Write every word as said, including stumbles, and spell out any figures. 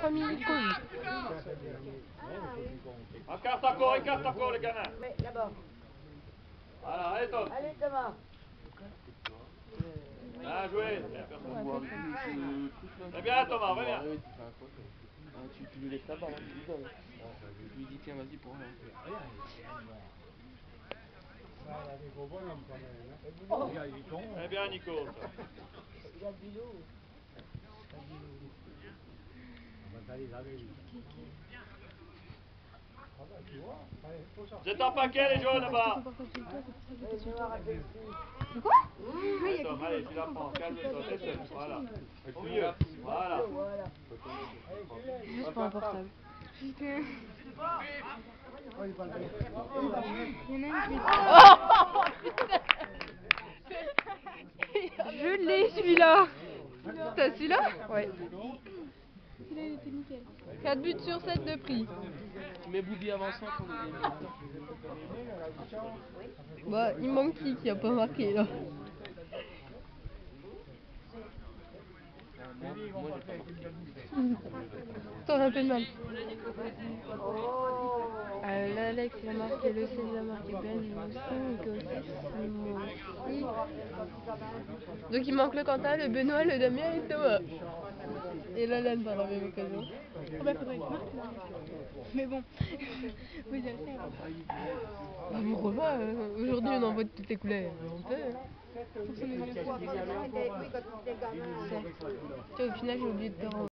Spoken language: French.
trois minutes conduit. Écarte encore, écarte encore les gamins. Oui, là-bas. Voilà, allez Tom. Allez Thomas. Bien joué. C'est bien Thomas, va bien. Tu, tu lui laisses la balle, hein, tu lui donnes. Tu lui dis tiens vas-y pour rien. Oh. Eh bien Nico. Ça. Il a du lot. Jette un paquet les jaunes là-bas. Quoi? Allez Tom, allez, tu la prends, calme-toi, laisse-le, voilà. Au mieux, voilà. Juste pour un portable. Juste que... Il y en a une qui... Je l'ai celui-là. T'as celui-là? Ouais. Celui-là il était nickel. quatre buts sur sept de prix. Tu mets Boubi avançant pour le game. Bah, il manque qui qui a pas marqué là? Moi j'ai pas marqué. T'en as un peu de mal. Ah, là, Alex il a marqué, le seize il a marqué, Ben Nico aussi. Donc il manque le Quentin, le Benoît, le Damien et le Thomas. Et l'Alain par la même occasion. Ah bah faudrait que je marque là. Mais bon, vous allez le faire. Bah, pourquoi pas, euh, aujourd'hui on envoie de toutes les couleurs, on peut. Hein. Oui, quand il était gamin. Tiens, au final j'ai oublié de te renvoyer.